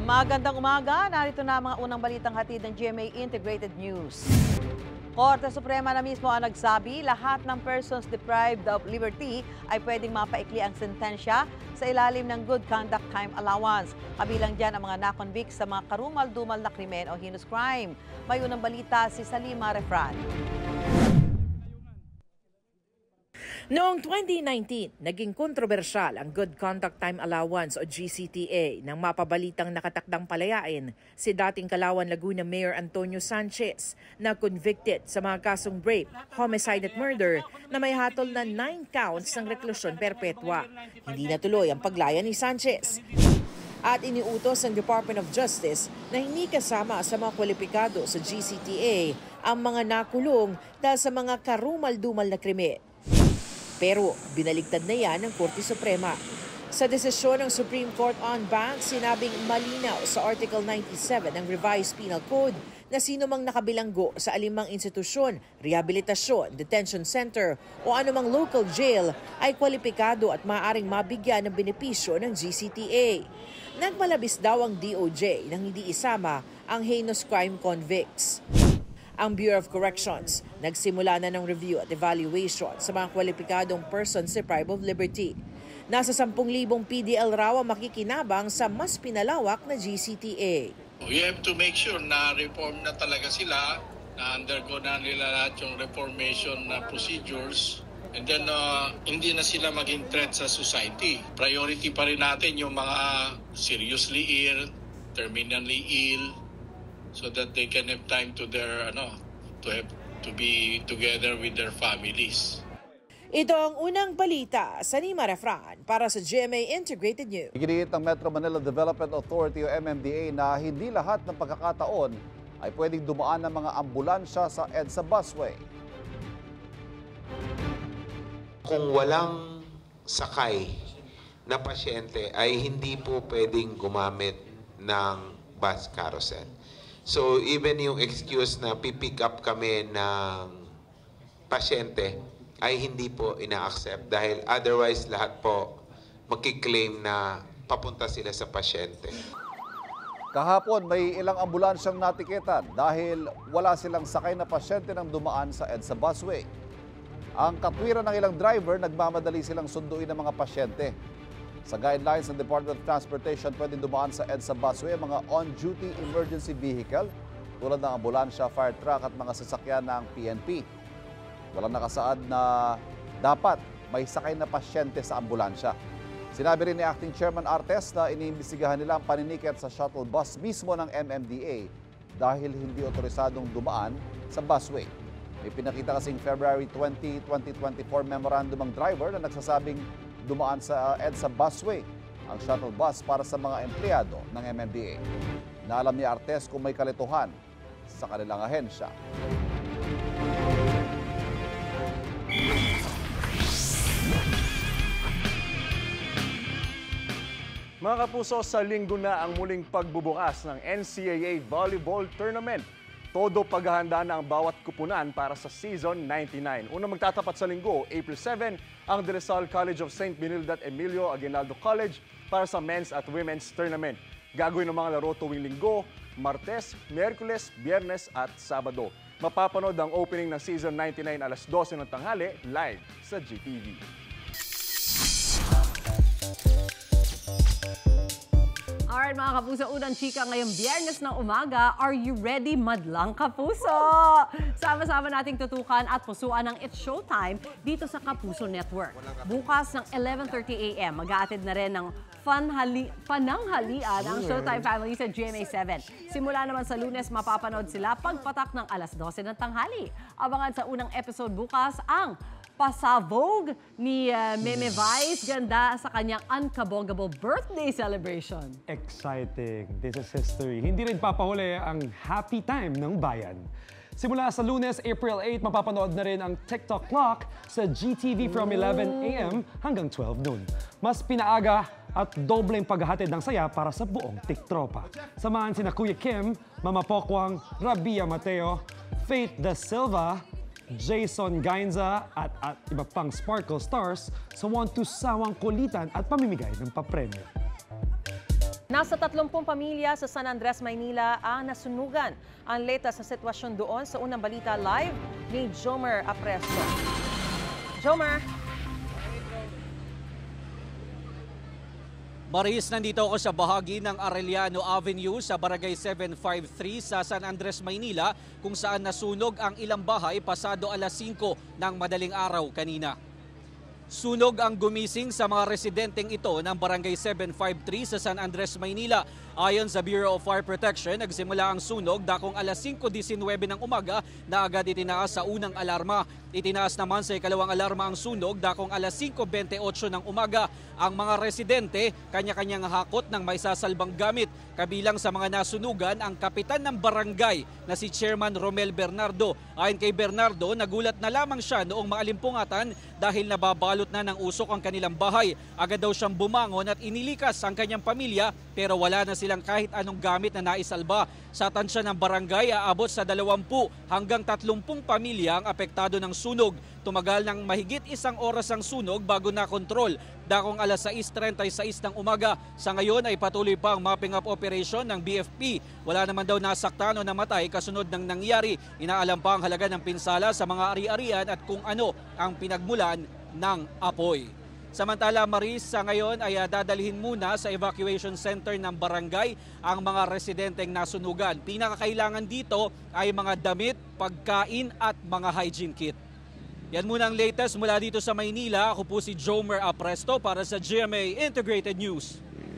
Magandang umaga, narito na ang mga unang balitang hatid ng GMA Integrated News. Korte Suprema na mismo ang nagsabi lahat ng persons deprived of liberty ay pwedeng mapaikli ang sentensya sa ilalim ng Good Conduct Time Allowance. Kabilang dyan ang mga nakonvict sa mga karumal-dumal na krimen o heinous crime. May unang balita si Salima Refran. Noong 2019, naging kontrobersyal ang Good Conduct Time Allowance o GCTA nang mapabalitang nakatakdang palayain si dating Calauan, Laguna Mayor Antonio Sanchez na convicted sa mga kasong rape, homicide at murder na may hatol na 9 counts ng reklusyon perpetua. Hindi natuloy ang paglaya ni Sanchez. At iniutos ng Department of Justice na hindi kasama sa mga kwalipikado sa GCTA ang mga nakulong dahil sa mga karumal-dumal na krimen. Pero binaligtad na yan ng Korte Suprema. Sa desisyon ng Supreme Court on Bank, sinabing malinaw sa Article 97 ng Revised Penal Code na sino mang nakabilanggo sa alimang institusyon, rehabilitasyon, detention center o anumang local jail ay kwalipikado at maaaring mabigyan ng benepisyo ng GCTA. Nagmalabis daw ang DOJ nang hindi isama ang heinous crime convicts. Ang Bureau of Corrections nagsimula na ng review at evaluation sa mga kwalipikadong persons deprived of liberty. Nasa 10,000 PDL raw ang makikinabang sa mas pinalawak na GCTA. We have to make sure na reform na talaga sila, na undergo na nila lahat yung reformation na procedures, and then hindi na sila maging threat sa society. Priority pa rin natin yung mga seriously ill, terminally ill, so that they can have time to their to be together with their families. Ito ang unang balita sa Salima Refran para sa GMA Integrated News. Iginiit ng Metro Manila Development Authority o MMDA na hindi lahat ng pagkakataon ay pwedeng dumaan ng mga ambulansya sa EDSA busway. Kung walang sakay na pasyente ay hindi po pwedeng gumamit ng bus carousel. So even yung excuse na pipick up kami ng pasyente ay hindi po ina-accept dahil otherwise lahat po magkiklaim na papunta sila sa pasyente. Kahapon may ilang ambulansyang natiketan dahil wala silang sakay na pasyente nang dumaan sa EDSA busway. Ang katwiran ng ilang driver, nagmamadali silang sunduin ng mga pasyente. Sa guidelines ng Department of Transportation, pwedeng dumaan sa EDSA busway mga on-duty emergency vehicle tulad ng ambulansya, fire truck at mga sasakyan ng PNP. Walang nakasaad na dapat may sakay na pasyente sa ambulansya. Sinabi rin ni Acting Chairman Artes na iniimbestigahan nila ang paniniket sa shuttle bus mismo ng MMDA dahil hindi otorisadong dumaan sa busway. May pinakita kasing February 20, 2024 memorandum ang driver na nagsasabing dumaan sa EDSA busway ang shuttle bus para sa mga empleyado ng MMDA. Naalam ni Artes kung may kalituhan sa kanilang ahensya. Mga kapuso, sa linggo na ang muling pagbubukas ng NCAA Volleyball Tournament. Todo paghahanda na ang bawat kupunan para sa Season 99. Unang magtatapat sa linggo, April 7, ang De La Salle College of St. Benilde at Emilio Aguinaldo College para sa men's at women's tournament. Gagawin ng mga laro tuwing linggo, Martes, Miyerkules, Biyernes at Sabado. Mapapanood ang opening ng Season 99 alas 12 ng tanghali live sa GTV. Alright mga kapuso, unang chika ngayong Biyernes ng umaga. Are you ready, madlang kapuso? Sama-sama nating tutukan at pusuan ng It's Showtime dito sa Kapuso Network. Bukas ng 11:30 AM, mag-aatid na rin ng pananghalian ang Showtime family sa GMA7. Simula naman sa Lunes, mapapanood sila pagpatak ng alas 12 ng tanghali. Abangan sa unang episode bukas ang pasabog ni Meme Vice ganda sa kanyang unkabogable birthday celebration. Exciting. This is history. Hindi rin papahuli ang happy time ng bayan. Simula sa Lunes, April 8, mapapanood na rin ang TikTok Clock sa GTV from 11 AM hanggang 12 noon. Mas pinaaga at dobleng paghahatid ng saya para sa buong TikTropa. Samahan sina Kuya Kim, Mama Pokwang, Rabia Mateo, Faith Da Silva, Jason Gainza at iba pang Sparkle Stars sa want to sawang kulitan at pamimigay ng papremyo. Nasa 30 pamilya sa San Andres, Maynila ang nasunugan. Ang latest sa sitwasyon doon sa unang balita live ni Jomer Apresto. Jomer. Maris, nandito ako sa bahagi ng Arellano Avenue sa Barangay 753 sa San Andres, Maynila kung saan nasunog ang ilang bahay pasado alas 5 ng madaling araw kanina. Sunog ang gumising sa mga residenteng ito ng Barangay 753 sa San Andres, Maynila. Ayon sa Bureau of Fire Protection, nagsimula ang sunog dakong alas 5:19 ng umaga na agad itinaas sa unang alarma. Itinaas naman sa ikalawang alarma ang sunog dakong alas 5:28 ng umaga. Ang mga residente, kanya-kanyang hakot ng may sasalbang gamit. Kabilang sa mga nasunugan ang kapitan ng barangay na si Chairman Romel Bernardo. Ayon kay Bernardo, nagulat na lamang siya noong maalimpungatan dahil nababalot na ng usok ang kanilang bahay. Agad daw siyang bumangon at inilikas ang kanyang pamilya pero wala na silang kahit anong gamit na naisalba. Sa tansya ng barangay, aabot sa 20 hanggang 30 pamilya ang apektado ng sunog. Tumagal ng mahigit 1 oras ang sunog bago nakontrol. Dakong alas 6:36 ng umaga. Sa ngayon ay patuloy pa ang mopping up operation ng BFP. Wala naman daw nasaktan o namatay kasunod ng nangyari. Inaalam pa ang halaga ng pinsala sa mga ari-arian at kung ano ang pinagmulan ng apoy. Samantala, Maris, sa ngayon ay dadalhin muna sa evacuation center ng barangay ang mga residenteng nasunugan. Pinakakailangan dito ay mga damit, pagkain at mga hygiene kit. Yan muna ang latest mula dito sa Maynila. Ako po si Jomer Apresto para sa GMA Integrated News.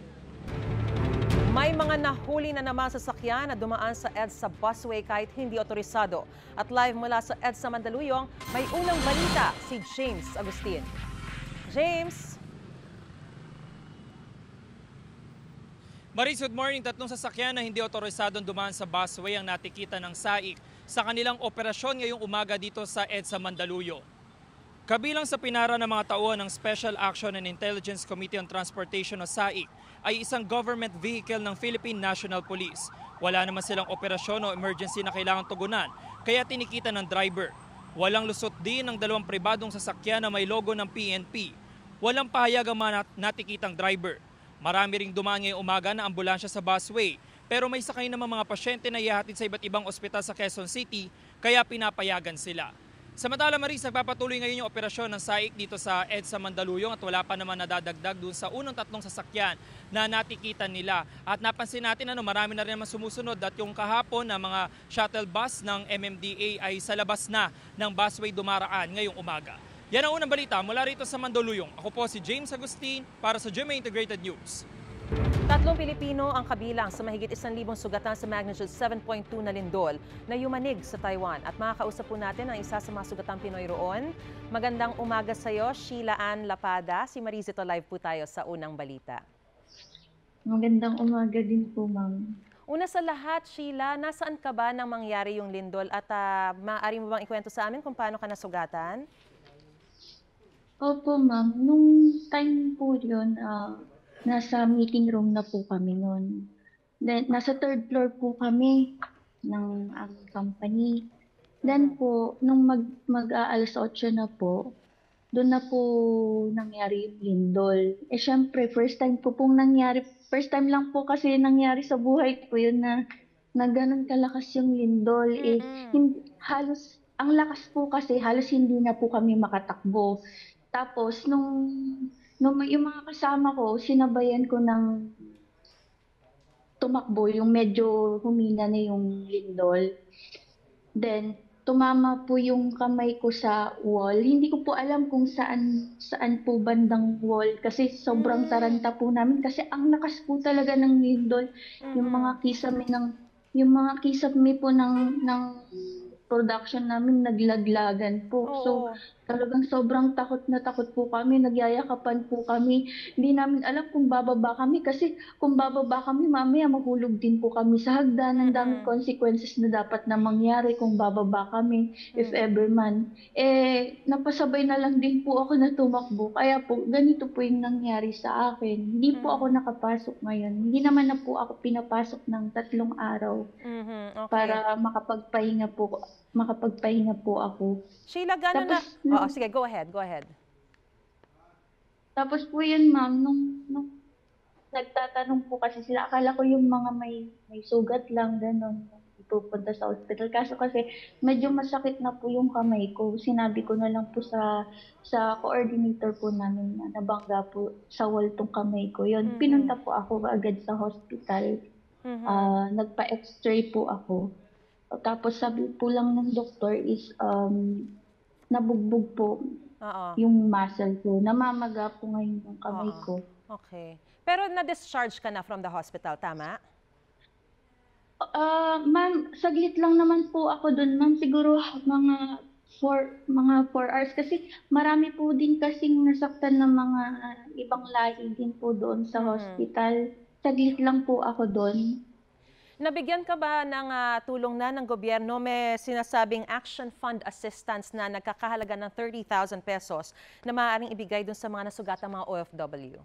May mga nahuli na naman sasakyan na dumaan sa EDSA busway kahit hindi otorisado. At live mula sa EDSA Mandaluyong, may unang balita si James Agustin. James. Maris, good morning. 3 sasakyan na hindi otorisadong dumaan sa busway ang natikita ng SAIC sa kanilang operasyon ngayong umaga dito sa EDSA Mandaluyong. Kabilang sa pinara ng mga tauhan ng Special Action and Intelligence Committee on Transportation o SAIC ay isang government vehicle ng Philippine National Police. Wala naman silang operasyon o emergency na kailangan tugunan, kaya tinikita ng driver. Walang lusot din ng 2 pribadong sasakyan na may logo ng PNP. Walang pahayag ang mga natikitang driver. Marami ring dumaan ngayong umaga na ambulansya sa busway, pero may sakay naman mga pasyente na ihahatid sa iba't ibang ospital sa Quezon City, kaya pinapayagan sila. Samantala, Maris, nagpapatuloy ngayon yung operasyon ng SAIC dito sa EDSA Mandaluyong at wala pa naman nadadagdag dun sa unang 3 sasakyan na natikitan nila. At napansin natin marami na rin naman sumusunod at yung kahapon na mga shuttle bus ng MMDA ay sa labas na ng busway dumaraan ngayong umaga. Yan ang unang balita mula rito sa Mandaluyong. Ako po si James Agustin para sa GMA Integrated News. 3 Pilipino ang kabilang sa mahigit 1,000 sugatan sa magnitude 7.2 na lindol na yumanig sa Taiwan. At makakausap po natin ang isa sa mga sugatang Pinoy roon. Magandang umaga sa iyo, Sheila Ann Lapada. Si Marizito live po tayo sa unang balita. Magandang umaga din po, ma'am. Una sa lahat, Sheila, nasaan ka ba nang mangyari yung lindol at maaari mo bang ikwento sa amin kung paano ka nasugatan? Opo, ma'am. Nung time po yun, nasa meeting room na po kami noon. Then, nasa 3rd floor po kami ng company. Then po, nung mag-aalas 8 na po, doon na po nangyari yung lindol. Eh, syempre, first time lang po kasi nangyari sa buhay ko yun na ganun kalakas yung lindol. Eh, halos, ang lakas po kasi, halos hindi na po kami makatakbo. Tapos, nung yung mga kasama ko, sinabayan ko ng tumakbo, yung medyo humina na yung lindol. Then, tumama po yung kamay ko sa wall. Hindi ko po alam kung saan po bandang wall kasi sobrang taranta po namin kasi ang lakas po talaga ng lindol. Yung mga kisame po ng production namin naglaglagan po. So, talagang sobrang takot na takot po kami, nagyayakapan po kami. Hindi namin alam kung bababa kami kasi kung bababa kami, mamaya mahulog din po kami sa hagdan. Ang daming consequences na dapat na mangyari kung bababa kami, if ever man. Eh, napasabay na lang din po ako na tumakbo. Kaya po, ganito po yung nangyari sa akin. Hindi po ako nakapasok ngayon. Hindi naman na po ako pinapasok ng 3 araw para makapagpahinga po ako. Sheila, gano'n na? Sige, go ahead. Tapos po yun, ma'am, nagtatanong po kasi sila. Akala ko yung mga may sugat lang, gano'n, ipupunta sa hospital. Kaso kasi medyo masakit na po yung kamay ko. Sinabi ko na lang po sa coordinator po namin na nabangga po sa wall tong kamay ko. Yun, pinunta po ako agad sa hospital. Nagpa-x-ray po ako. Tapos sabi po lang ng doktor is nabugbog po yung muscle ko. Namamaga po ngayon yung kamay ko. Okay. Pero na-discharge ka na from the hospital, tama? Ma'am, saglit lang naman po ako doon, ma'am. Siguro mga 4 hours kasi marami po din kasing nasaktan ng mga ibang lahi din po doon sa hospital. Saglit lang po ako doon. Nabigyan ka ba ng tulong na ng gobyerno? May sinasabing Action Fund Assistance na nagkakahalaga ng 30,000 pesos na maaaring ibigay dun sa mga nasugatang mga OFW.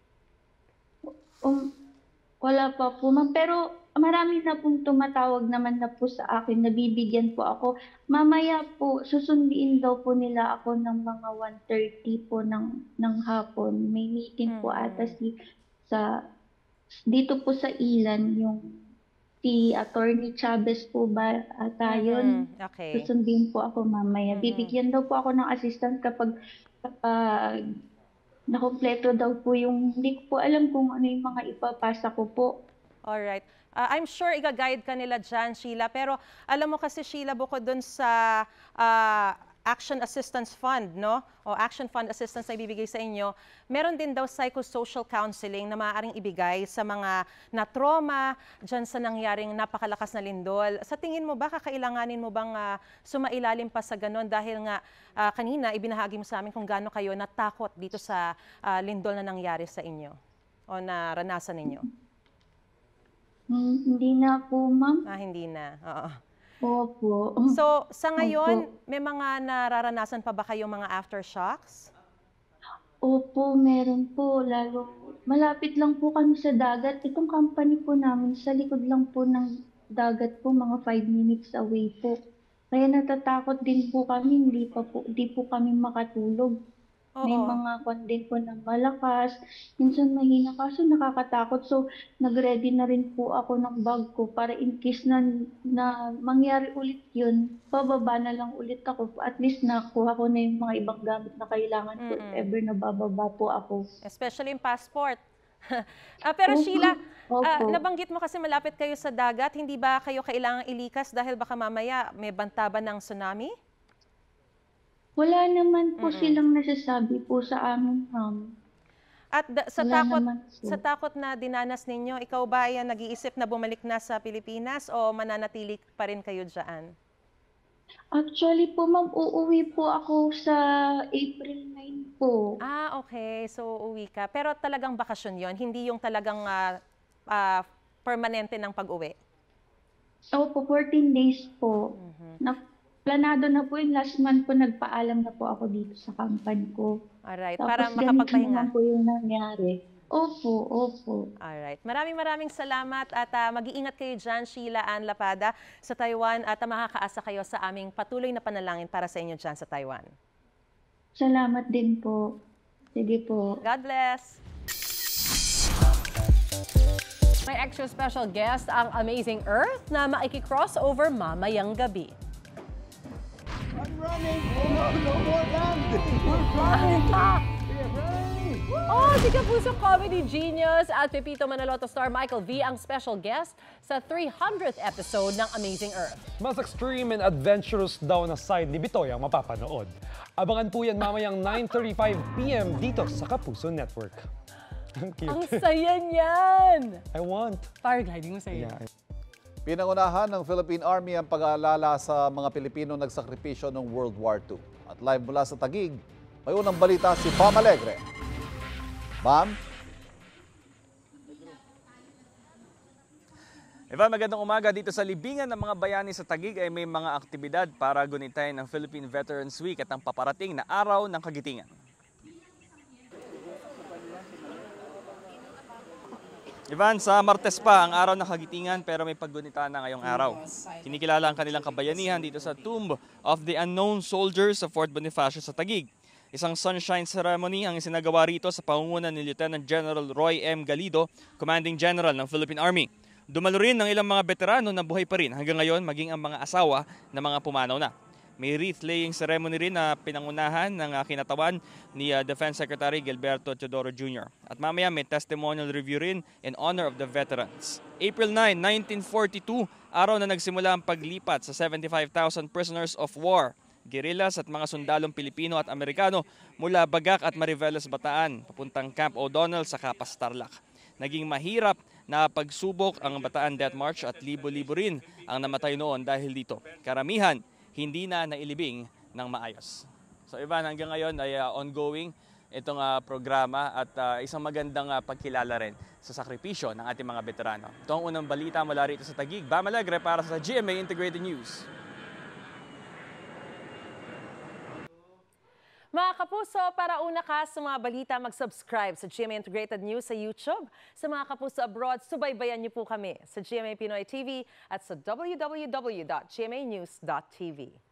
Wala pa po, ma'am. Pero marami na pong tumatawag naman na po sa akin. Nabibigyan po ako. Mamaya po, susundiin daw po nila ako ng mga 1:30 po ng hapon. May meeting po ata dito po sa Ilan, yung si Attorney Chavez po ba ata yun? Okay. Susundin po ako mamaya. Bibigyan daw po ako ng assistance kapag nakompleto daw po yung, hindi ko po alam kung ano yung mga ipapasa ko po. Alright. I'm sure i-guide ka nila dyan, Sheila. Pero alam mo kasi, Sheila, bukod dun sa Action Assistance Fund, no? O Action Fund Assistance na ibibigay sa inyo, meron din daw psychosocial counseling na maaaring ibigay sa mga na-trauma dyan sa nangyaring napakalakas na lindol. Sa tingin mo ba, kakailanganin mo bang sumailalim pa sa ganon? Dahil nga kanina ibinahagi mo sa amin kung gaano kayo natakot dito sa lindol na nangyari sa inyo o naranasan ninyo. Hindi na po, ma'am. Hindi na, oo. Opo. So, sa ngayon, may mga nararanasan pa ba kayong mga aftershocks? Opo, meron po. Lalo, malapit lang po kami sa dagat. Itong company po namin, sa likod lang po ng dagat po, mga 5 minutes away po. Kaya natatakot din po kami, hindi po kami makatulog. May mga kondin po na malakas, minsan mahina, kaso nakakatakot. So, nag-ready na rin po ako ng bag ko para in case na mangyari ulit yun, bababa na lang ulit ako. At least nakuha ko na yung mga ibang gamit na kailangan ko if ever na bababa po ako. Especially yung passport. Pero Sheila, nabanggit mo kasi malapit kayo sa dagat, hindi ba kayo kailangang ilikas dahil baka mamaya may banta ba ng tsunami? Wala naman po silang nasasabi po sa amin, ma'am. At sa takot na dinanas ninyo, ikaw ba yan nag-iisip na bumalik na sa Pilipinas o mananatili pa rin kayo dyan? Actually po, ma'am, uuwi po ako sa April 9 po. Okay. So, uuwi ka. Pero talagang bakasyon yon, hindi yung talagang permanente ng pag-uwi? Opo, 14 days po. Planado na po yung last month po, nagpaalam na po ako dito sa company ko. Alright, tapos para makapagpahinga. Tapos po yung nangyari. Opo. Alright, maraming salamat at mag-iingat kayo dyan, Sheila Ann Lapada, sa Taiwan at makakaasa kayo sa aming patuloy na panalangin para sa inyo dyan sa Taiwan. Salamat din po. Sige po. God bless. May extra special guest ang Amazing Earth na maiki-crossover mamayang gabi. I'm running! No more land! We're running! Si Kapuso comedy genius at Pepito Manaloto star Michael V ang special guest sa 300th episode ng Amazing Earth. Mas extreme and adventurous daw na side ni Bitoy ang mapapanood. Abangan po yan mamayang 9:35 p.m. dito sa Kapuso Network. Ang saya niyan! I want. Paragliding mo sa'yo. Yeah. Pinangunahan ng Philippine Army ang pag-aalala sa mga Pilipino nagsakripisyo noong World War II. At live mula sa Taguig, may unang balita si Pam Alegre. Ma'am? Evan, magandang umaga. Dito sa libingan ng mga bayani sa Taguig ay may mga aktibidad para gunitain ng Philippine Veterans Week at ang paparating na Araw ng Kagitingan. Ivan, sa Martes pa ang Araw ng Kagitingan pero may paggunita na ngayong araw. Kinikilala ang kanilang kabayanihan dito sa Tomb of the Unknown Soldiers sa Fort Bonifacio sa Taguig. Isang sunshine ceremony ang isinagawa rito sa pangunguna ni Lieutenant General Roy M. Galido, Commanding General ng Philippine Army. Dumalo rin ng ilang mga veterano na buhay pa rin hanggang ngayon, maging ang mga asawa na mga pumanaw na. May wreath-laying ceremony rin na pinangunahan ng kinatawan ni Defense Secretary Gilberto Teodoro Jr. At mamaya may testimonial review rin in honor of the veterans. April 9, 1942, araw na nagsimula ang paglipat sa 75,000 prisoners of war, guerrillas at mga sundalong Pilipino at Amerikano mula Bagak at Mariveles, Bataan, papuntang Camp O'Donnell sa Capas, Tarlac. Naging mahirap na pagsubok ang Bataan Death March at libo-libo rin ang namatay noon dahil dito. Karamihan, hindi na nailibing ng maayos. So Ivan, hanggang ngayon ay ongoing itong programa at isang magandang pagkilala rin sa sakripisyo ng ating mga veterano. Ito ang unang balita mula rito sa Taguig. Bam Alegre para sa GMA Integrated News. Mga kapuso, para una ka sa mga balita, mag-subscribe sa GMA Integrated News sa YouTube. Sa mga kapuso abroad, subaybayan niyo po kami sa GMA Pinoy TV at sa www.gmanews.tv.